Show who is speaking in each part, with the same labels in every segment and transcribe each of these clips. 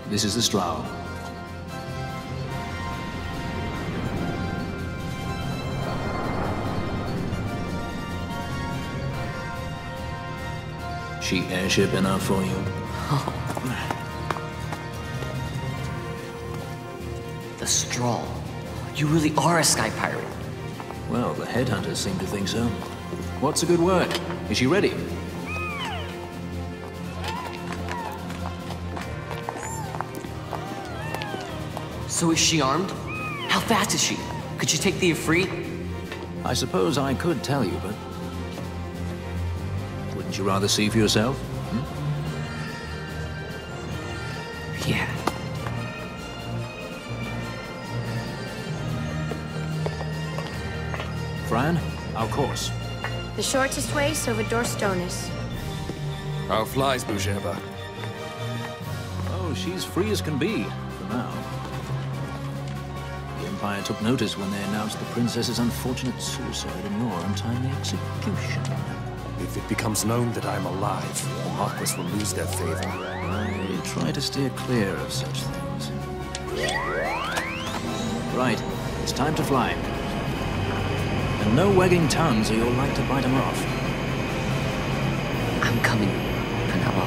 Speaker 1: This is the Strau. She airship enough for you?
Speaker 2: The Strahl. You really are a sky pirate.
Speaker 1: Well, the headhunters seem to think so. What's a good word? Is she ready?
Speaker 2: So is she armed? How fast is she? Could she take the Ifrit?
Speaker 1: I suppose I could tell you, but... wouldn't you rather see for yourself?
Speaker 2: Yeah.
Speaker 1: Fran, our course.
Speaker 3: The shortest way is over Dorstones.
Speaker 4: How flies Bujeba?
Speaker 1: Oh, she's free as can be, for now. The Empire took notice when they announced the princess's unfortunate suicide and your untimely execution.
Speaker 4: If it becomes known that I'm alive, the Marquis will lose their favor.
Speaker 1: I try to steer clear of such things. Right, it's time to fly. And no wagging tongues or you'll like to bite them off.
Speaker 2: I'm coming, Penelope.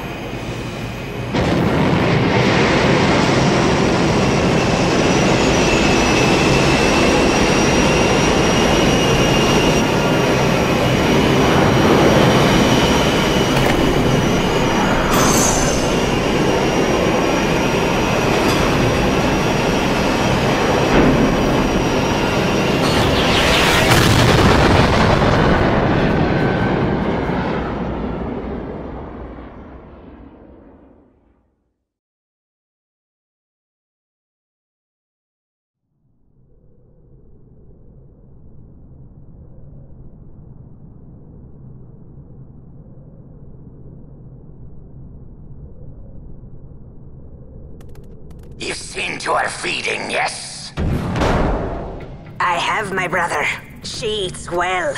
Speaker 5: You've seen to her feeding, yes?
Speaker 6: I have, my brother. She eats well.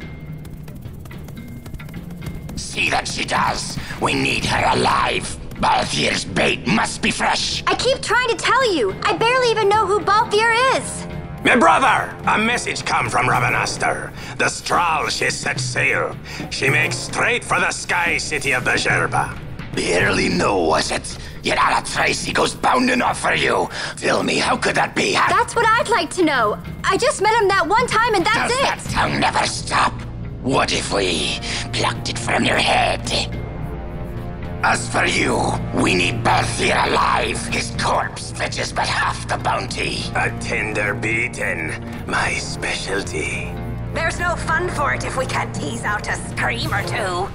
Speaker 5: See that she does. We need her alive. Balthier's bait must be fresh.
Speaker 3: I keep trying to tell you. I barely even know who Balthier is.
Speaker 7: My brother, a message come from Rabanastre. The Strahl, she set sail. She makes straight for the sky city of Bjerba.
Speaker 5: Barely know, was it? Yet Alatraci goes bounding off for you. Tell me, how could that be?
Speaker 3: That's what I'd like to know. I just met him that one time and that's
Speaker 5: Does
Speaker 3: it.
Speaker 5: that tongue never stop? What if we plucked it from your head? As for you, we need Balthier alive. His corpse fetches but half the bounty.
Speaker 7: A tender beating, my specialty.
Speaker 6: There's no fun for it if we can't tease out a scream or two.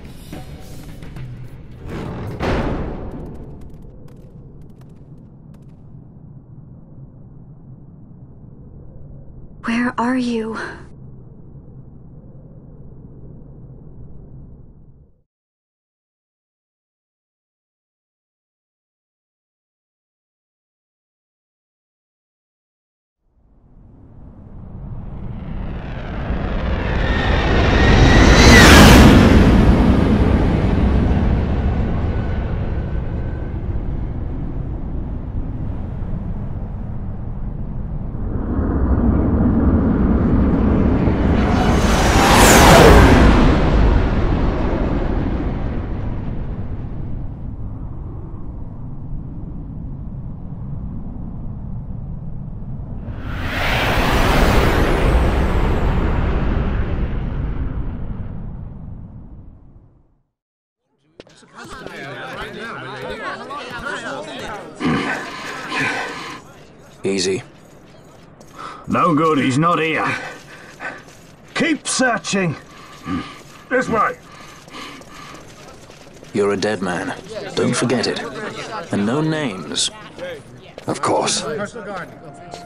Speaker 3: Where are you?
Speaker 1: Easy.
Speaker 8: No good, he's not here. Keep searching. This way.
Speaker 1: You're a dead man. Don't forget it. And no names.
Speaker 4: Of course.